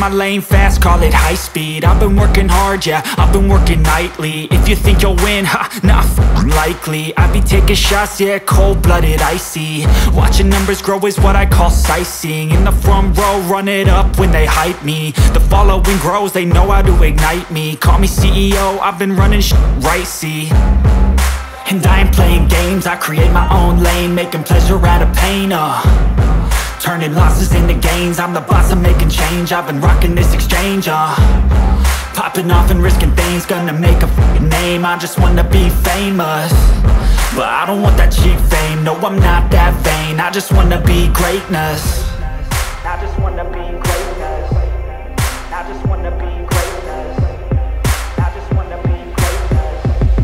my lane fast, call it high speed. I've been working hard, yeah, I've been working nightly. If you think you'll win, ha, nah, likely. I be taking shots, yeah, cold-blooded, icy. Watching numbers grow is what I call sightseeing. In the front row, run it up when they hype me. The following grows, they know how to ignite me. Call me CEO, I've been running shit right, see. And I ain't playing games, I create my own lane, making pleasure out of pain, turning losses into gains. I'm the boss, I'm making change. I've been rocking this exchange, popping off and risking things. Gonna make a f***ing name. I just wanna be famous, but I don't want that cheap fame. No, I'm not that vain. I just wanna be greatness. I just wanna be greatness. I just wanna be greatness. I just wanna be greatness.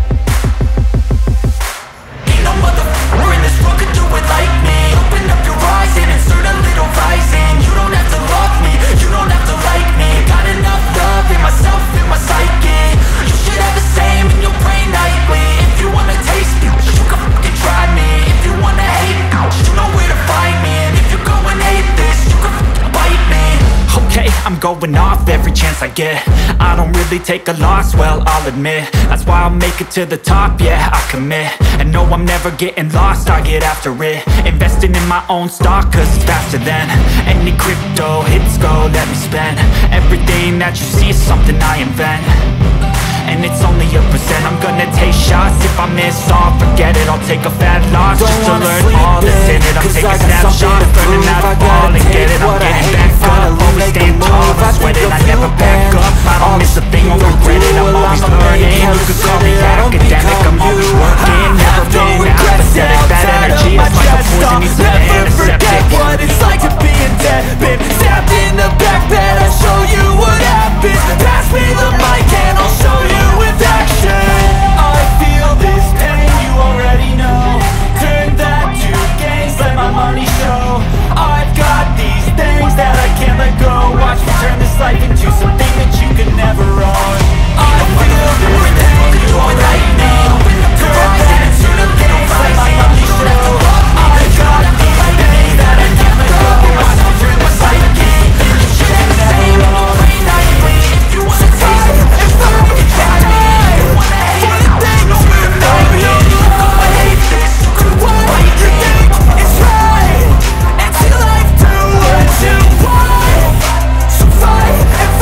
Ain't no motherfucker in this world could do it like me. Open up your eyes and insert a little rising. You don't have to love me, you don't have to like me. Got enough love in myself, in my psyche. You should have the same in your brain nightly. If you wanna taste me, you can fucking try me. If you wanna hate me, you know where to find me. And if you go and hate this, you can fucking bite me. Okay, I'm going off every chance I get. I don't really take a loss, well, I'll admit. That's why I'll make it to the top, yeah, I commit. And no, I'm never getting lost, I get after it. Investing in my own stock, cause it's faster than any crypto hits go, let me spend. Everything that you see is something I invent, and it's only a percent. I'm gonna take shots. If I miss all, forget it, I'll take a fat loss just to learn all that's in it. I'm taking snapshots, learning how to fall and get it. I'm getting back up, always stand tall, I'm sweating, I never back up. I don't miss a thing, I'll regret it. I'm always learning, you could call me academic. I'm always working, never been apathetic. That energy is like a poison, needs an antiseptic. What it's like to be in debt, been stabbed in the back bed. I'll show you what happens. Pass me the mic and I'll show you with action. I feel this pain, you already know. Turn that to gains, let my money show. I've got these things that I can't let go. Watch me turn this life into something that you could never own. I feel this pain, you already know. Turn that to gains, let my money show. I've got these things that I can't let go. Watch me turn this life into something that you could never own. If you wanna taste it, if I can try me. If you wanna hate it, no way to know you. Go and hate this, do what you think is right, and see life do what you want. So fight and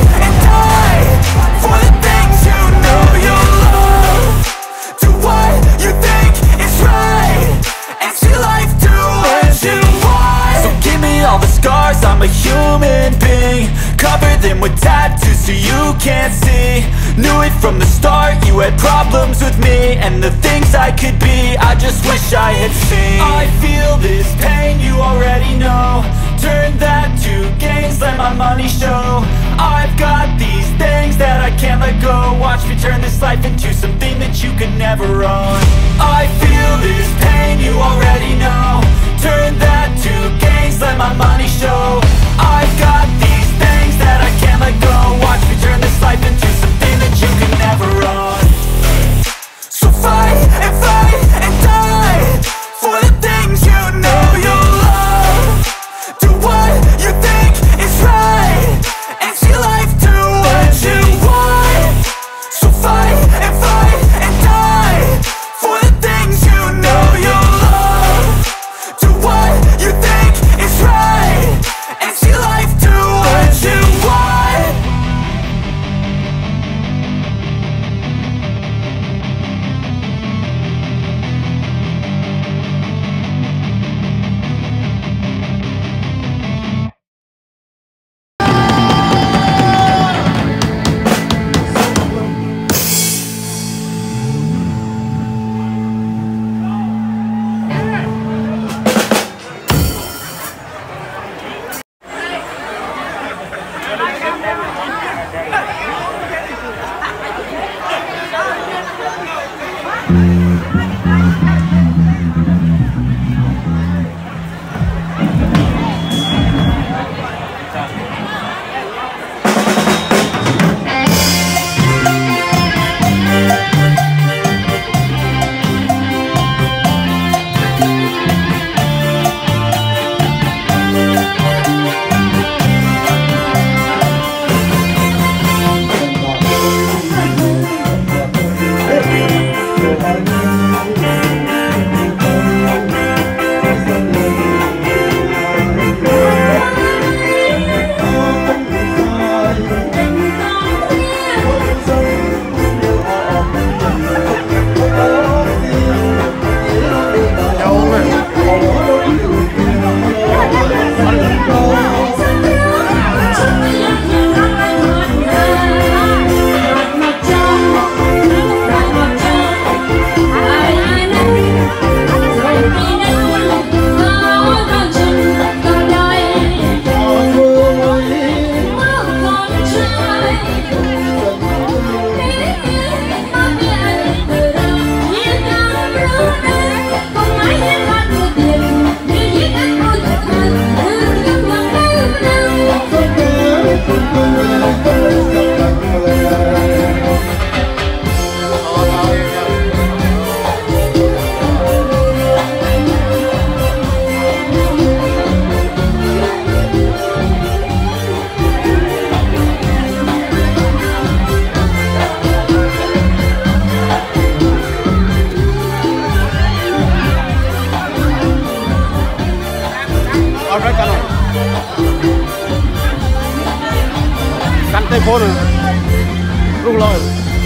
die for the things you know you love. Do what you think is right, and see life do what you want. So give me all the scars, I'm a human being. Cover them with tattoos so you can't see. Knew it from the start, you had problems with me and the things I could be, I just wish I had seen. I feel this pain, you already know. Turn that to gains, let my money show. I've got these things that I can't let go. Watch me turn this life into something that you could never own. I feel this pain, you already know. Turn that to gains, let my money show. I've got these things that I can't let go. Watch me turn this life into something that you can never own. So fight and die for the things you know you love. Do what you think is right, and see life do what you want. So fight and die for the things you know you love. Do what you think is right, and see life do what khô rồi rung lòi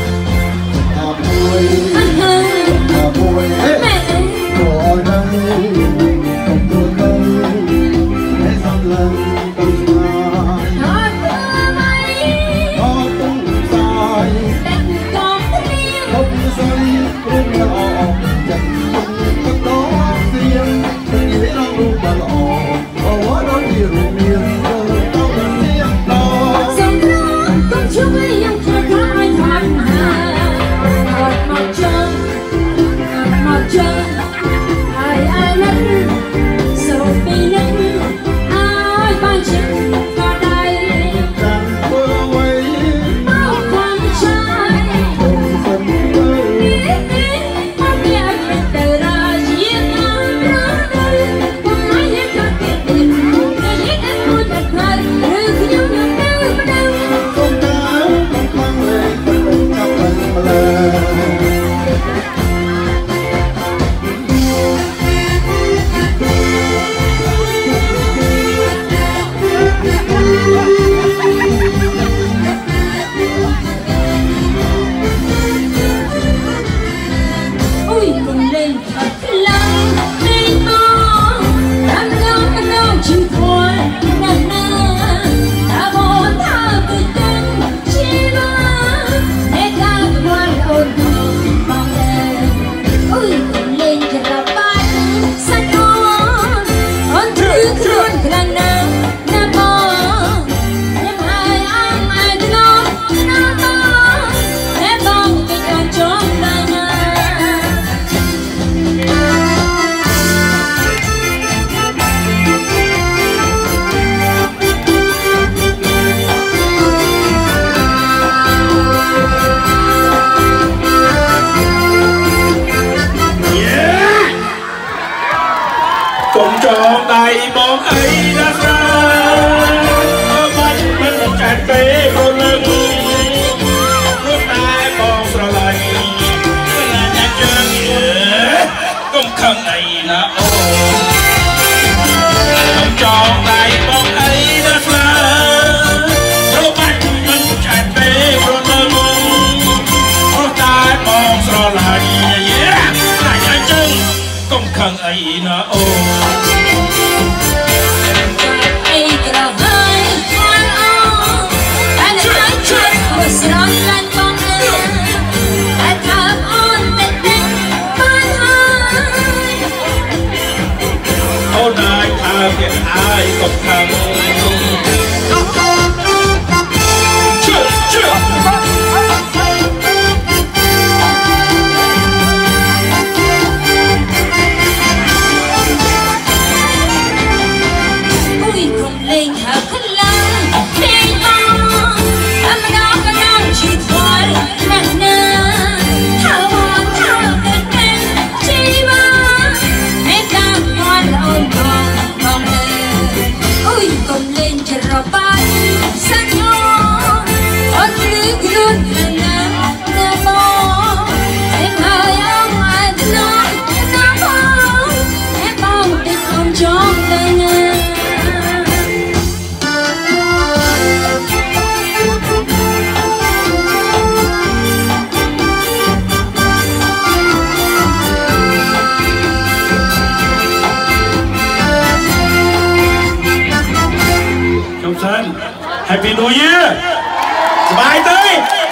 Happy New Year สบายเต้ย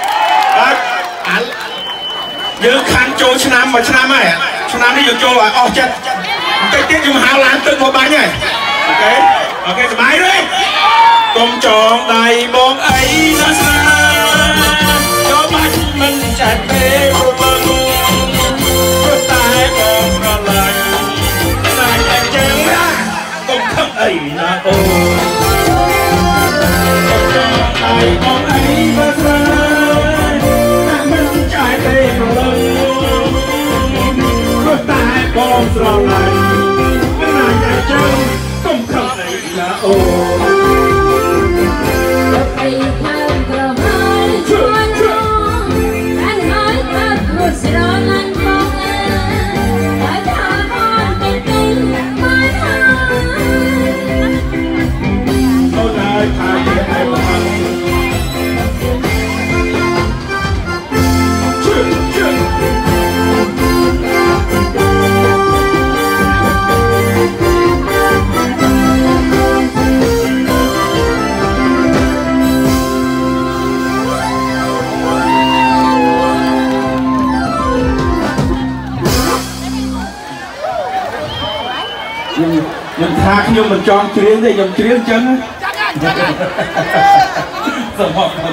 ยืนคันโจชนะมาชนะไหมชนะนี่อยู่โจอ่ะออกจัดเตี้ยอยู่หาล้านตึ้งหัวบ้านไงโอเคสบายเลยกลมจองใดมองไอ้นาสนาโจบ้านมันจัดเต้โรบังก็ตายมองอะไรนายแต่เจ้าละกลมข้างไอ้นาโอไอ้มองไอ้นาสนามันจัดเต้โรบังก็ตายมองอะไรนายแต่เจ้ากลมข้างไอ้นาโอเថាខ្ញុំមិនចង់ច្រៀងទេខ្ញុំច្រៀងចឹងសូមអរគុណ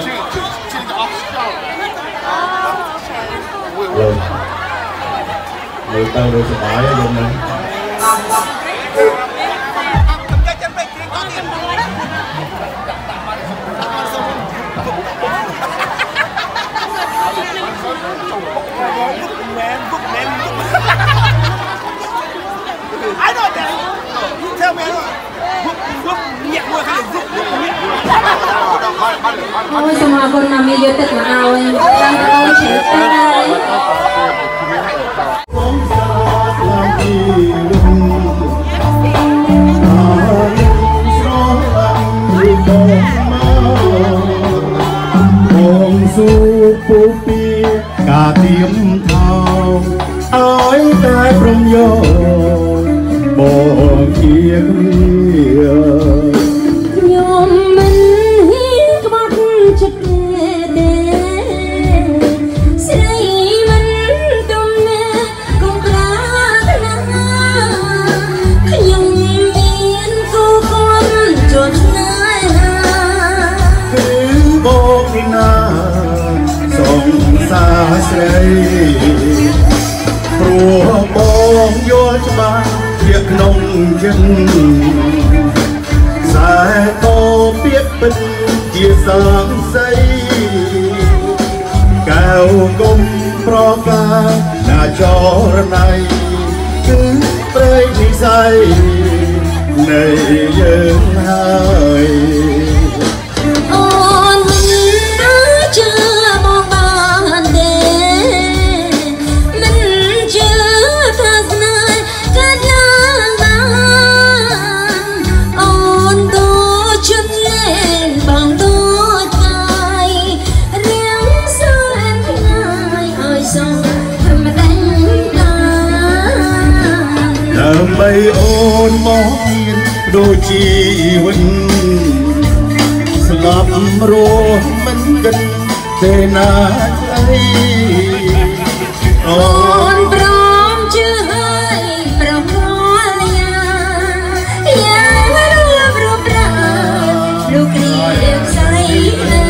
លើទៅលើសបាយយើងនឹង Ôi sao mà con nằm vô tịch mà ao em đang ôi chị ta đây cả tiếng thao ơi ta trong gió bỏ kia kia nhôm mình hiến bắt chặt đê say mình tôm nè con cá thằng nhung miên cô con chuột nai cứ bỏ đi na sông xa say rùa bom vô cho việc nông dân dài to biết bên chia sáng xây cao công pro ca là cho này cứ đây đi say này dân hai mây ôn mong yên đôi chi vinh sập rùa mình gần thế nào ấy ôn prom chưa hơi prom ya ya ru pra lu kriek say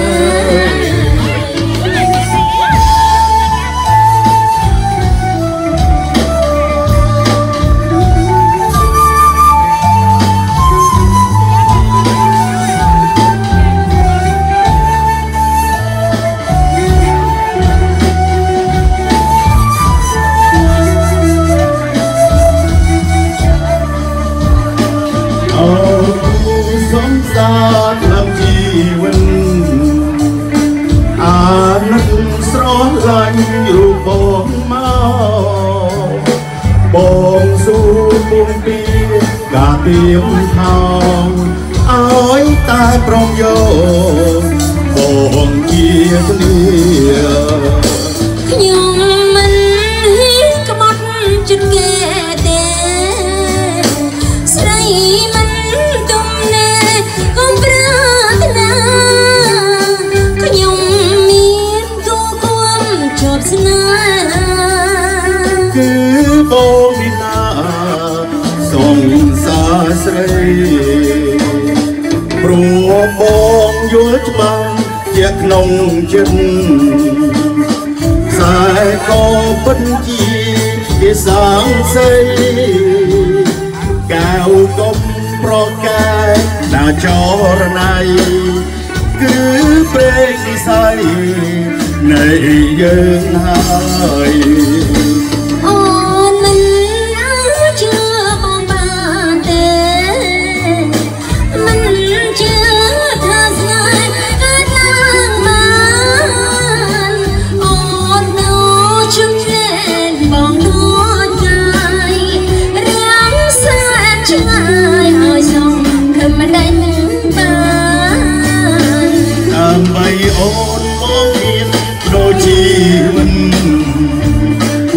làm chi vinh nước xóa lạnh ru bom mau bom su bom pi cả tiếng thao ơi ta trong gió bom chia lia nhung mình hiến cái bát trên ghế đê say mình tôm nè con pra na có nhung miên cô con chợp na cứ bom đi na sông xa say rùa bom vô mang chiếc nông chân dài có bất chi để sáng xây cao công pro cái đã cho này cứ bên say này dân hai ôn mình chưa bom ba tê mình chưa tha dài hát lang man ôn đâu chung lên bóng đuôi cay riêng xa trai ơi sông thầm đánh bàn mây ôn mong yên đôi chi vinh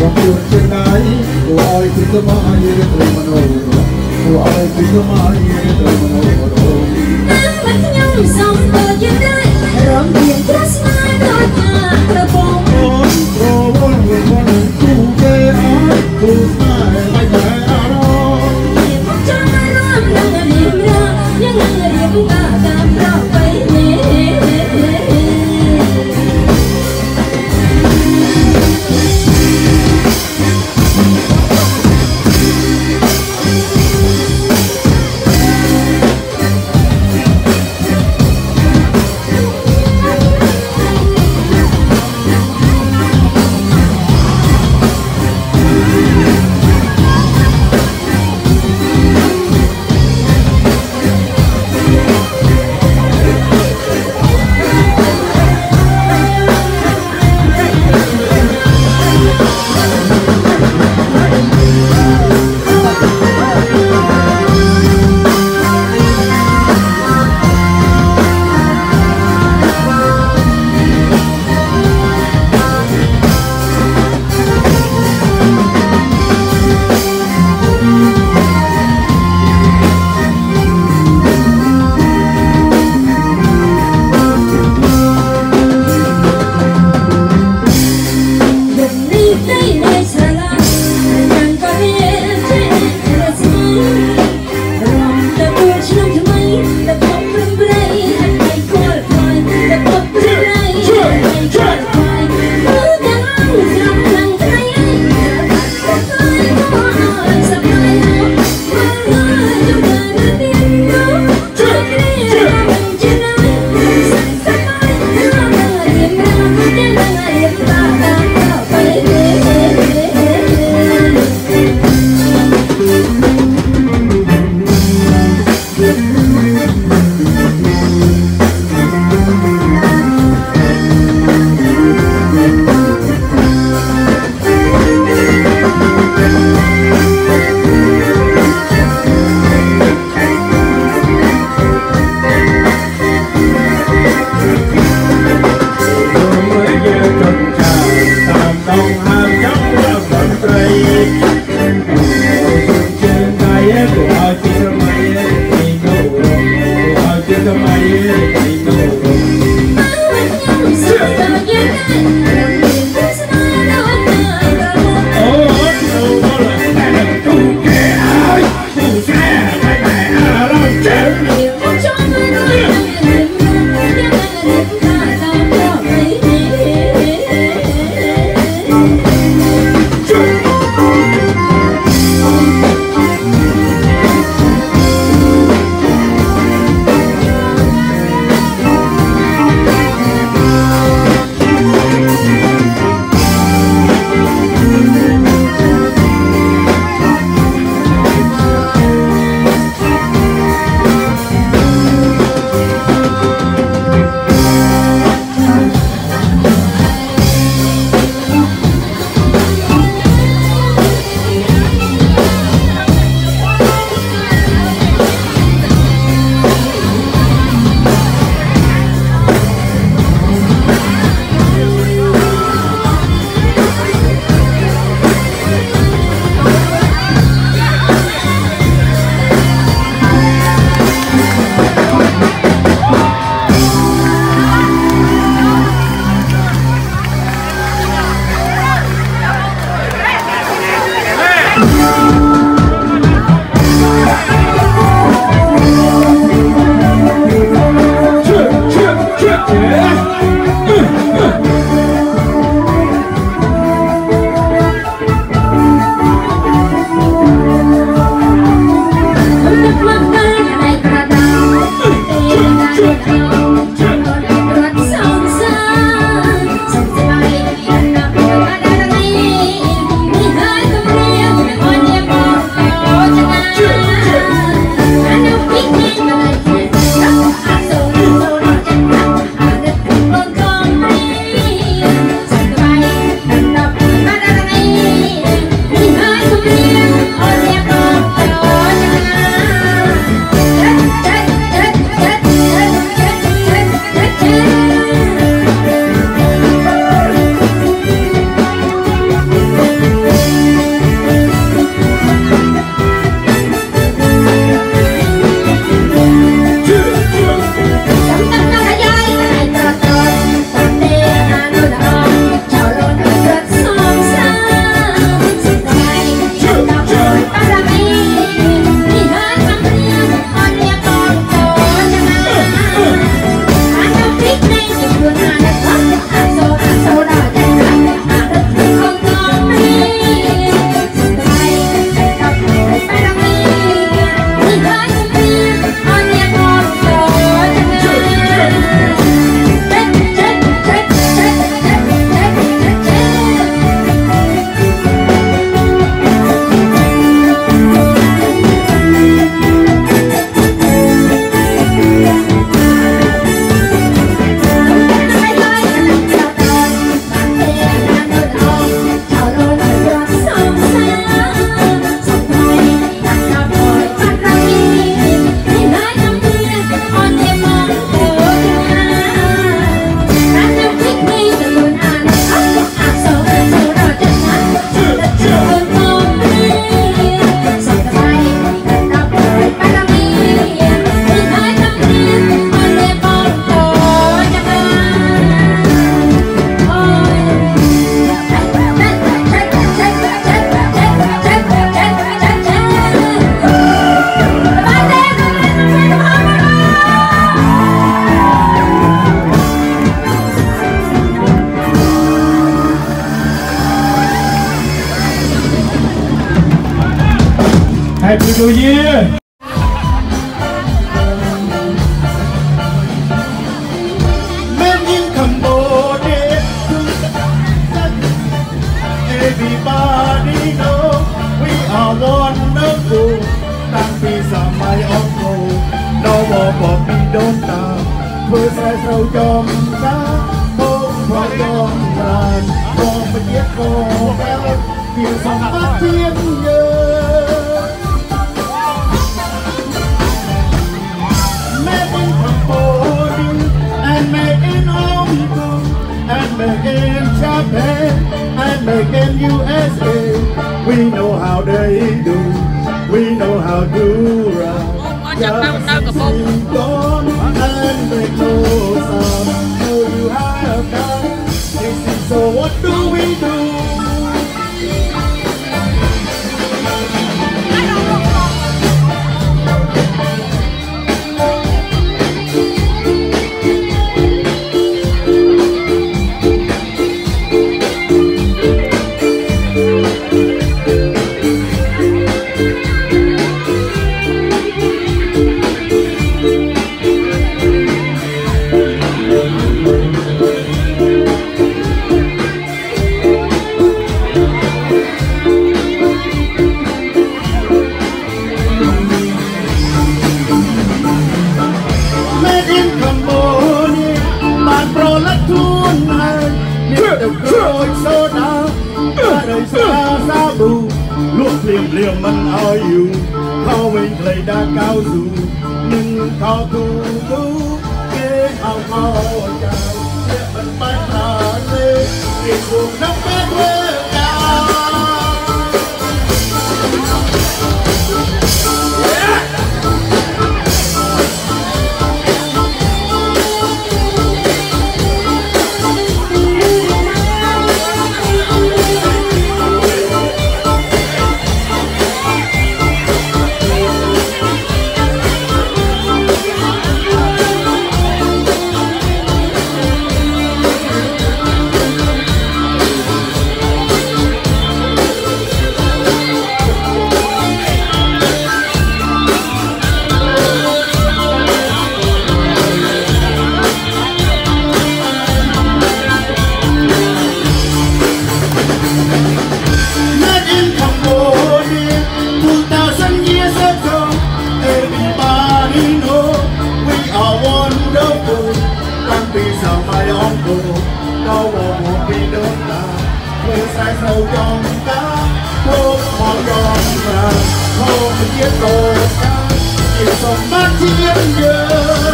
Hãy subscribe cho kênh Ghiền Mì Gõ để không bỏ lỡ Happy New Year. Men in Cambodia, everybody know we are wonderful. Tăng pi sa mai ông cô, đâu bỏ pi đốn ta, vừa sai sâu trong ta, không phải trong làn, không phải giết cô béo, việc sống phát thiên nhớ. And make in Hong Kong, and make in Japan, and make in USA. We know how they do, we know how to run. Just sing on and make no sound. So you have done this is so what do we do? Liềmมันเอาอยู่เขาวิ่งเลยด้านก้าวสู่หนึ่งเขาถูเก่งเอาเข้าใจเรียกมันไปหาเลยเรียกพวกนักเป็นเวลาsâu trong cá thốt mò tròn và thô chiếc đồ cá chiều sông bát chiếc nhớ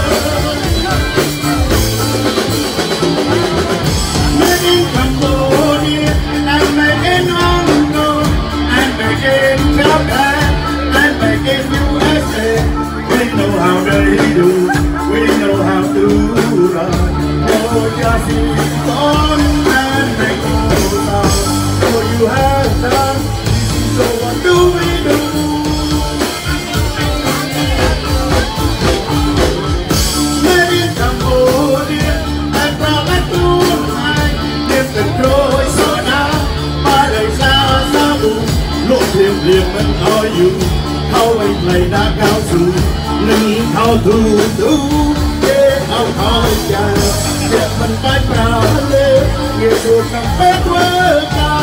made in Cambodia and made in Hong Kong and made in Japan and made in USA. We know how they do, we know how to run. No just is on and make no sound. You have done, so what do we do? Made in Cambodia, and proud and true, I live the joy so now. Ba đời xa xa bù, lộ liềm mình ở you. Thâu anh lấy đã cao su, nâng thâu thu, để thâu cha. Để mình phải proud lên, nghĩa cuộc nằm bét với ta.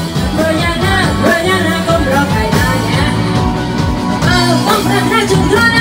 Hãy subscribe cho kênh Ghiền Mì Gõ để không bỏ lỡ những video hấp dẫn.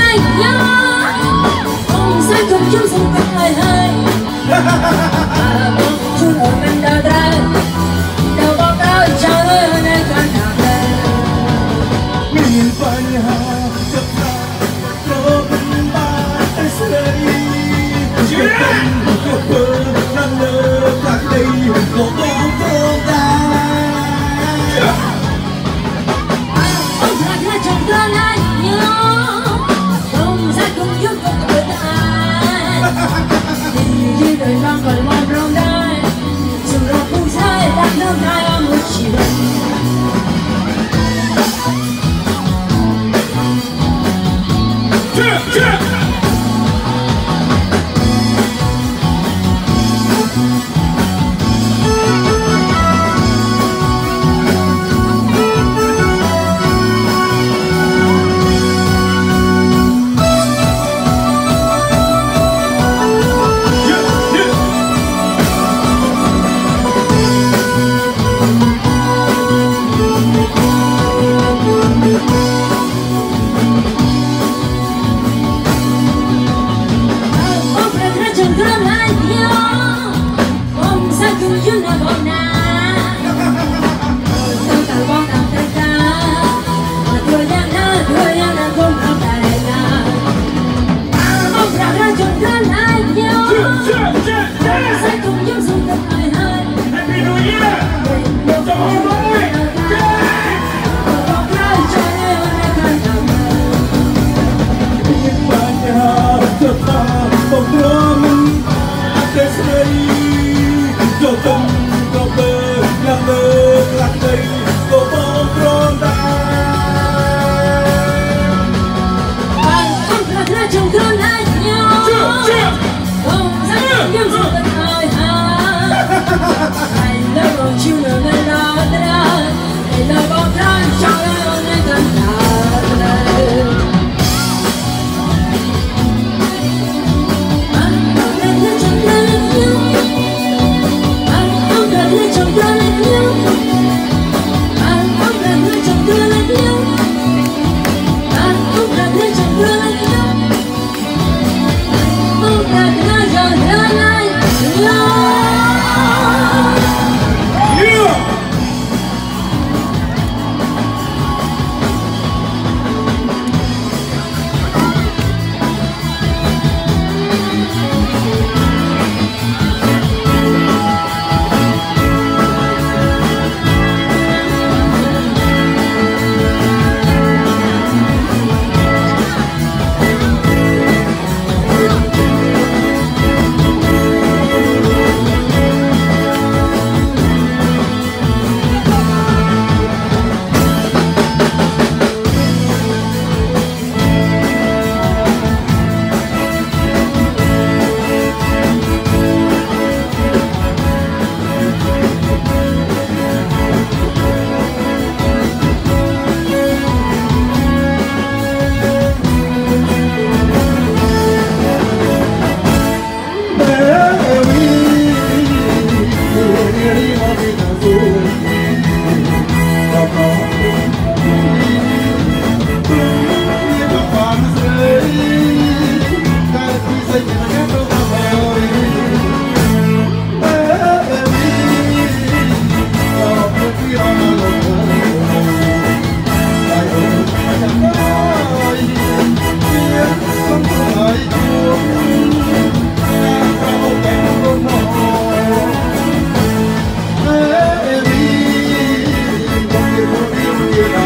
Hãy subscribe cho kênh Ghiền Mì Gõ để không bỏ lỡ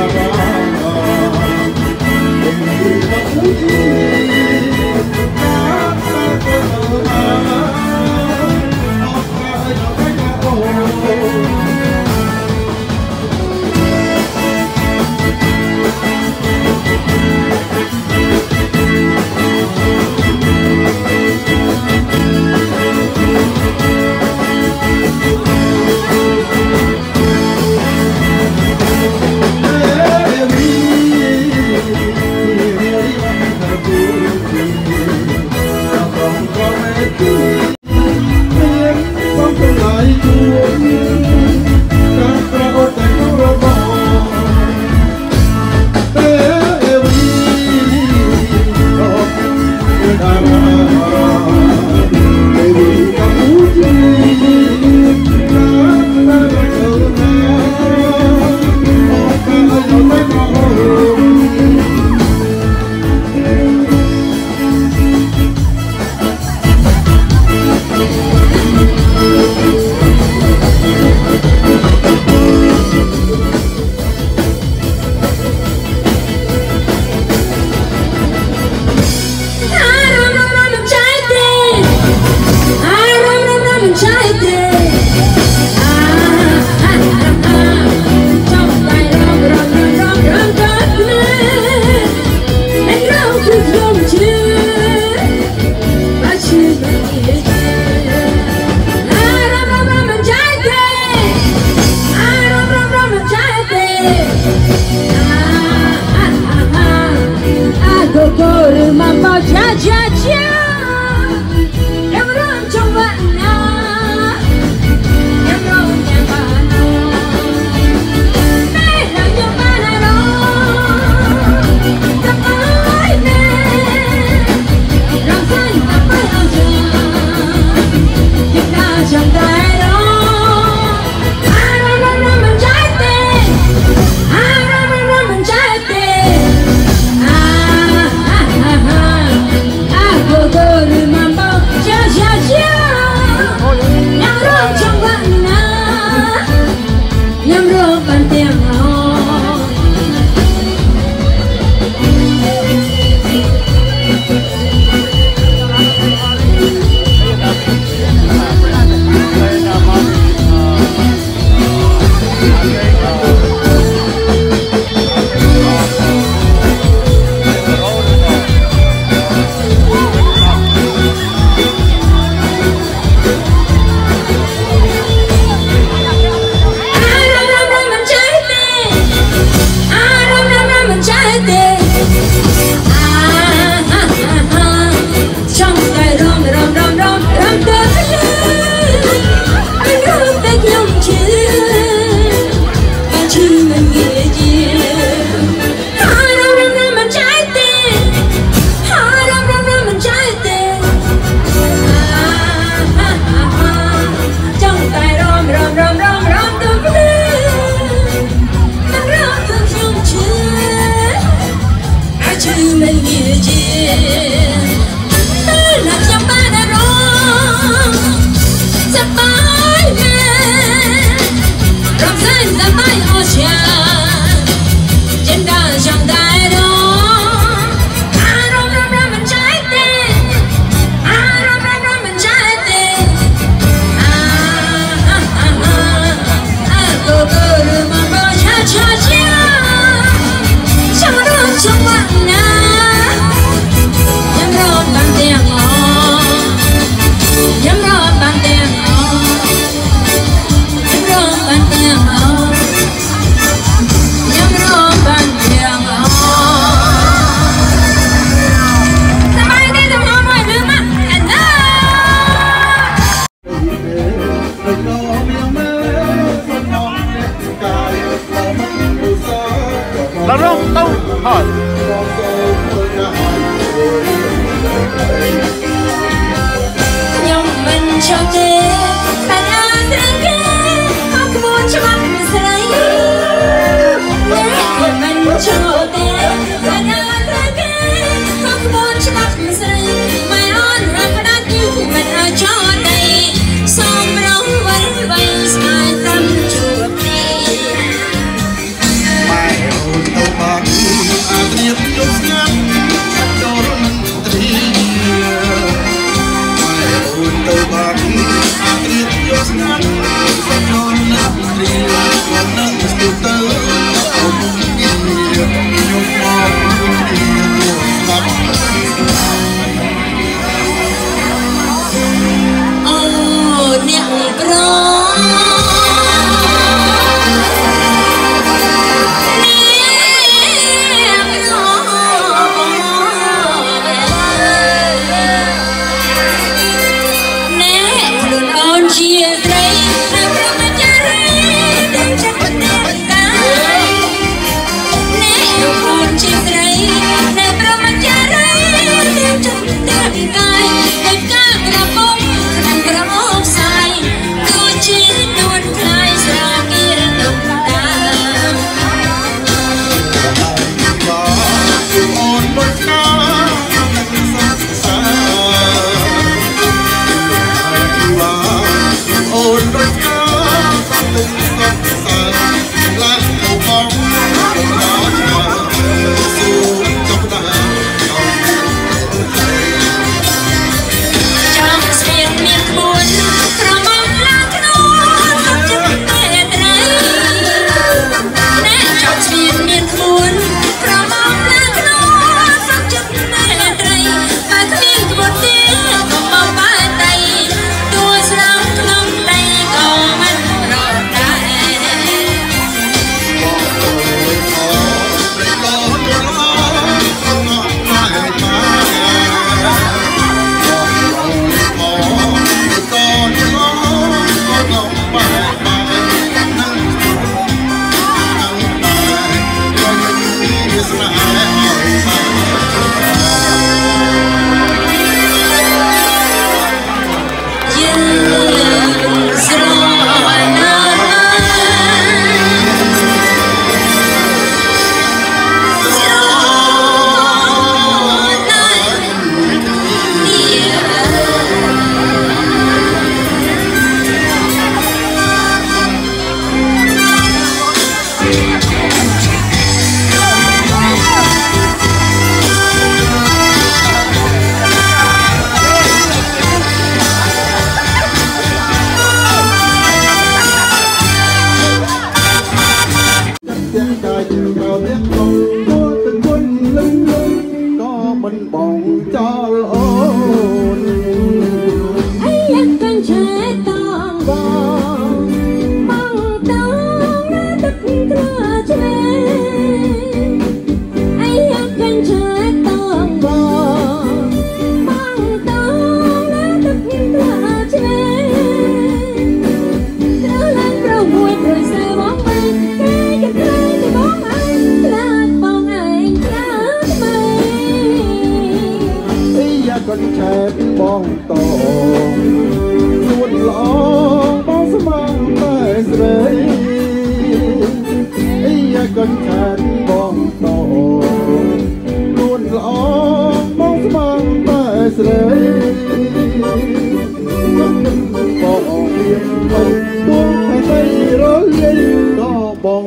กันแทนบ้องโตล้วนละอองมองส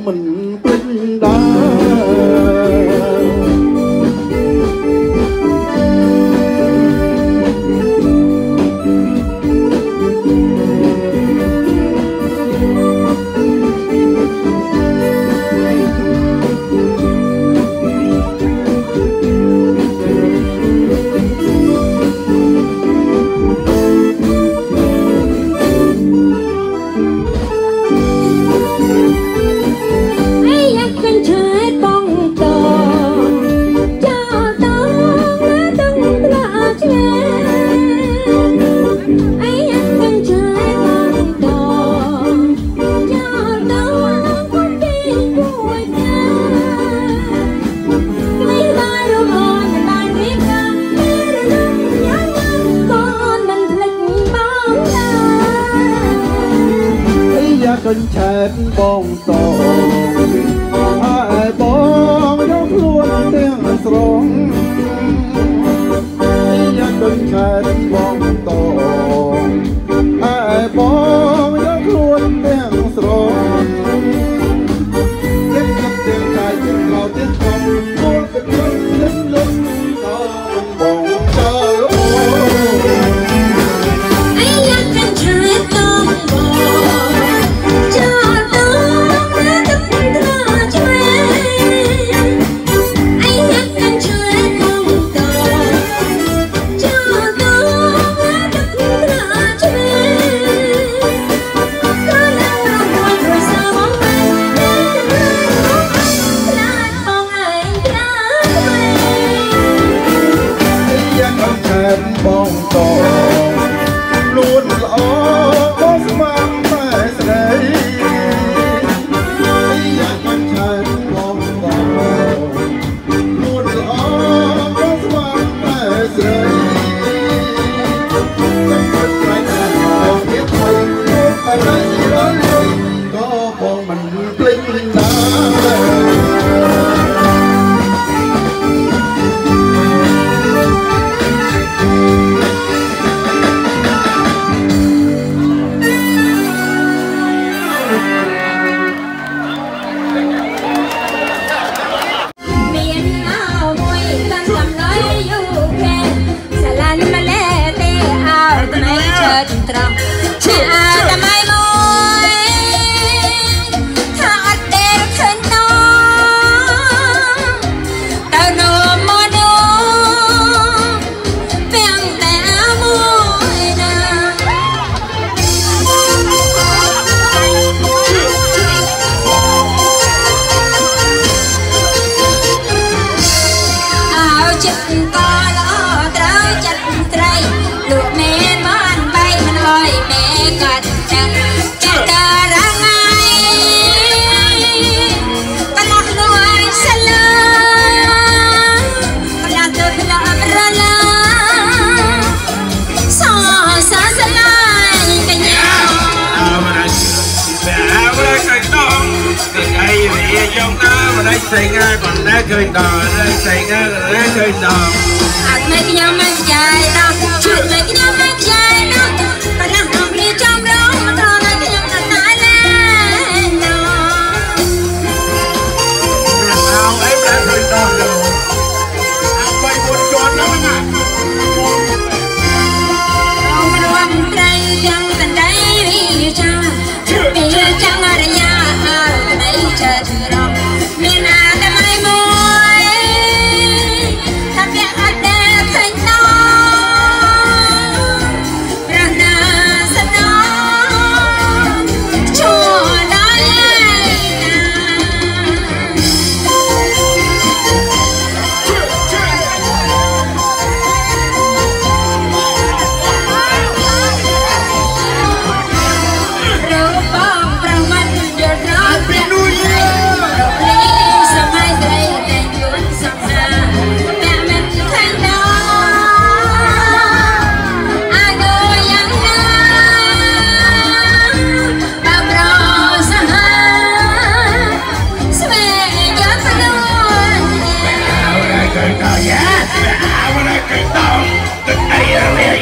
មិនពេញដែរកញ្ឆែតបងតហើយបងយកខ្លួនទាំងស្រងយកកញ្ឆែតបងតហើយបងយកខ្លួនទាំងស្រងចិត្តចិត្តកាយចិត្តកោចិត្តខំខ្លួនទៅលឹមលឹមតបងតអូយកកញ្ឆែតបងបងតលួនល្អបងស្មានតែស្រីយ៉ាងមិនឆែកបងតលួនល្អបងស្មានតែស្រីមិនគិតតែបងទៀតថ្មីតែតែរលឹមក៏បងមិនភ្លេចដែរត្រង់ឆាតែម៉ៃមួយថាអត់ដែលឃើញតទៅនោមមកនោះពាំងតែមួយណាអើចិត្តក៏ល្អត្រូវចិត្តត្រីលក់មែនបានមេកាត់ចាំចិត្តរងហើយកន្លះនោះឲ្យស្លាកន្លះទៅផ្លាប់រលាសសាស្លាយកញ្ញាមកឃើញតងគេអីវាយងណាមិនได้ស្អីងាcòn đãឃើញតងស្អីងាក៏ឃើញតងអត់មិនខ្ញុំមិនចាយដល់ជួយមិនខ្ញុំមិនចាយដល់កន្លះនោះវាចំរងមកដល់ឲ្យខ្ញុំទៅណាលែងណោเอาអីប្រែឃើញតងទៅអត់បីមុនជន់ដល់ណាអូមរួមត្រៃទាំងកណ្ដៃរីចាពីចាំរយ៉ាអើដៃចិត្តរងមានអាតែម៉ៃមួយថាវាអត់ដែលឃើញតង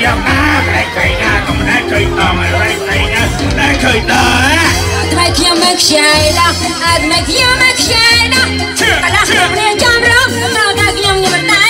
ឃើញតើថ្មីខ្ញុំមកខ្ចីដល់អត់មកខ្ញុំមកខ្ចីដល់កណ្ដាស់គ្នាចាំរងដល់តែខ្ញុំមិនដែរ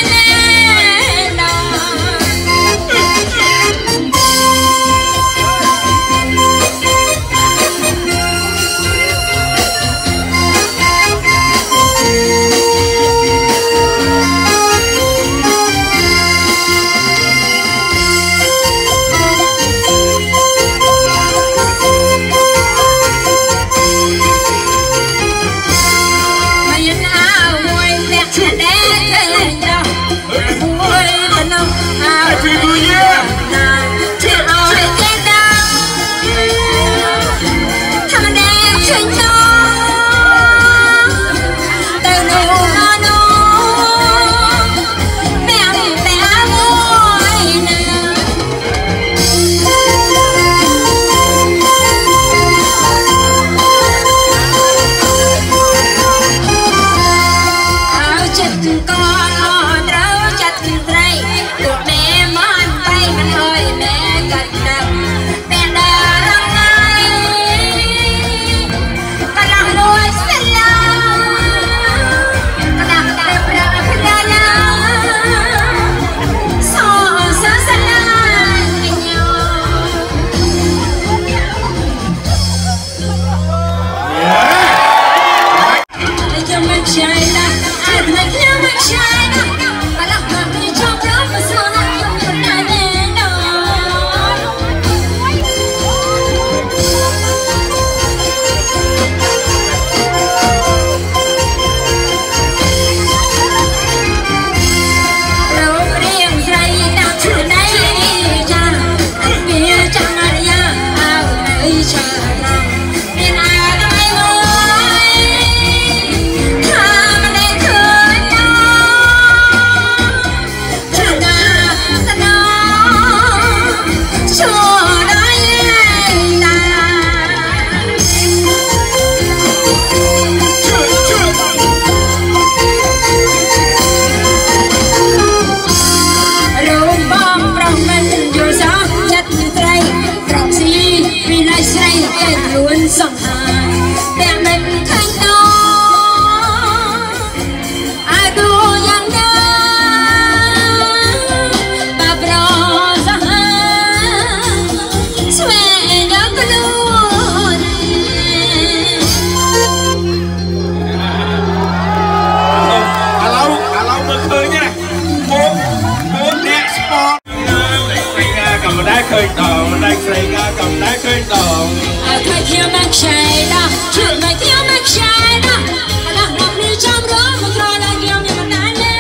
ឃើញតងដៃស្រីងាកំដៃឃើញតងអើឃើញខ្ញុំមកខ្ចីដល់ជួយមកខ្ញុំមកខ្ចីដល់កណ្ដាស់ដល់នេះចាំរងមកក្រដល់ខ្ញុំមិនដែរទេ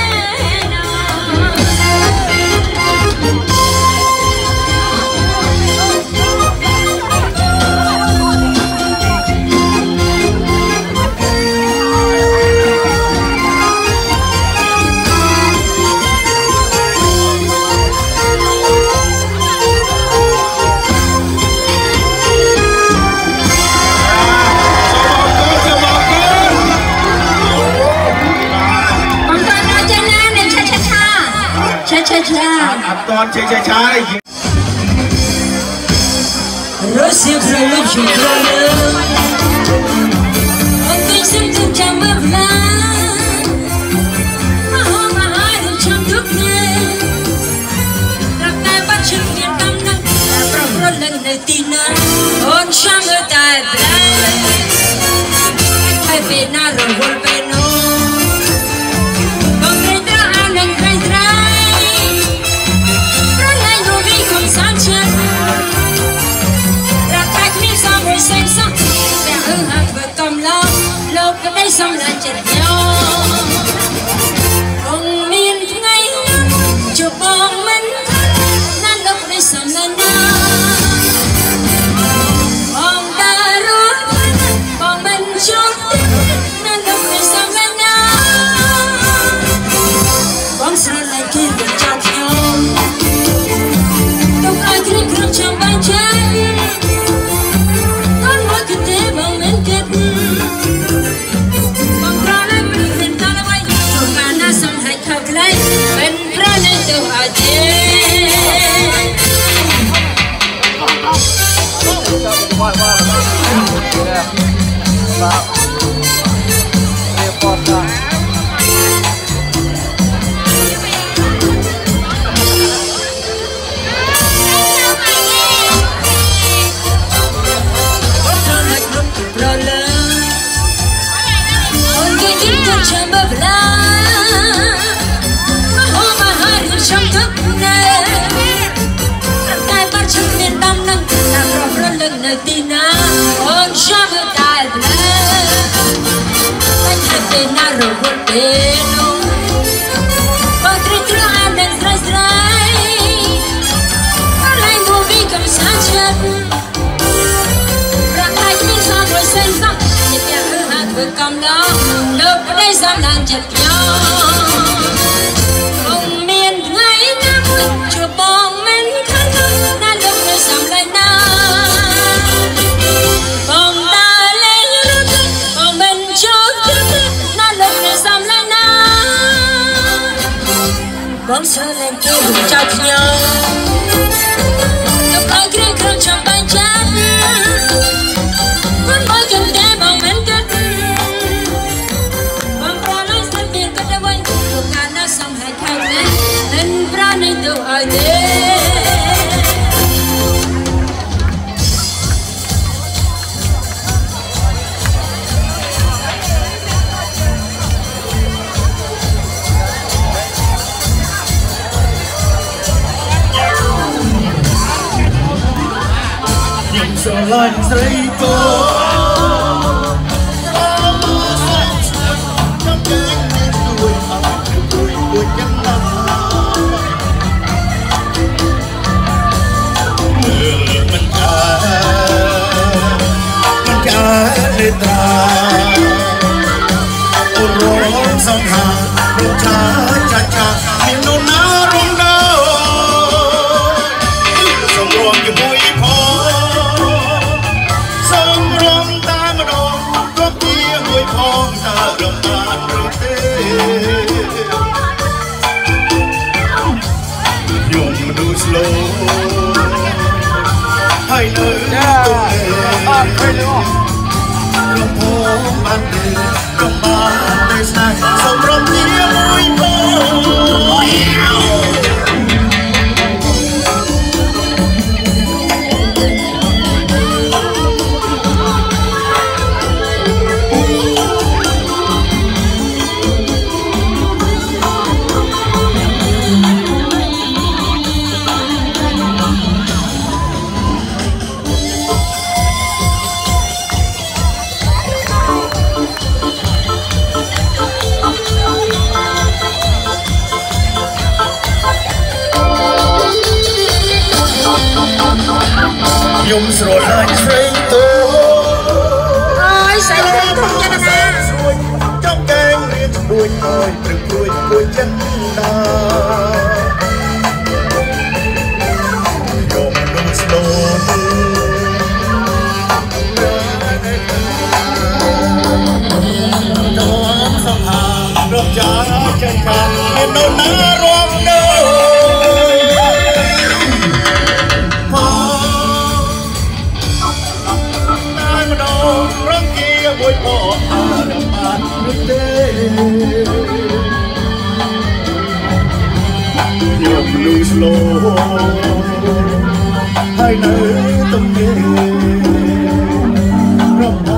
អត់តន់ឆេឆាទេរស់ស៊ីព្រលឹកជួយអត់ទេសិនទៅចាំមកឡាមហារចាំទុកនេះរាប់តែបាត់ជិះមានកំណត់ប្រព្រឹត្តនឹងនៅទីណាអូនចាំមើលតែប្លែហើយពេលណារវល់ពេលនោះសម្រាប់ចិត្តខ្ញុំគង់មានថ្ងៃណាជួបបងមិនណាស់លោកនេះសម្លាញ់ណាបងតារស់បងមិនជួបណាស់លោកនេះសម្លាញ់ណាបងស្រឡាញ់គេដូចចាស់ខ្ញុំទុកឲ្យគ្រីគ្រឿងចាំបាច់ចាស់កូនមកគឺទេបងមិនគិតเป็นพระในตัวเจ้า bờ lá mà hoa mà hai đứa trong thức nè tay bắt chân miền đông nâng làm rõ lên lần nơi tin á ôn cha vừa tay lá tay hai bên na rồi vượt bên ông con tri tri anh đang say say có lại mua vi cầm sáng chân rằng tay mình sao rồi say xong nhịp nhàng hư hạt vừa cầm đó đâu có đây dám làm chật nhau ông miền ngày năm chùa bóng men khăn nâng na lúc nơi dám lại na bóng ta lên lúc bóng bên chốt na lúc nơi dám lại na bóng sơ lên kia đủ chặt nhau lúc ai kêu khăn trong tay chát vẫn môi cần té bóng men kết bóng ra nói sân biển cất đã quên cuộc ngàn đã xong hai thay lên lên ra nơi đâu ai đến Sợ lạnh dây tô trong cánh niềm vui ấm vui của chân năm mình cả lên ta ôi rong sông hàng rong cha cha miền nôn ná rong đau sông rong như môi phò phong ta rộng bàn rồi thế dùng đu slow hai nơi tung lệ rộng phố ban đêm rộng bàn đầy sai sông rộng tia môi môi nhung rồi lại say tô ôi say không cho nó ra trong cánh riêng đuôi ngồi từng đuôi chân ta nhung đôi slow đó sông hàng rộng trả chân tràn miền nôn ná rong đâu rong kia môi bỏ đầm bàn nước tê nhộm blues slow hai nơi tâm đê rong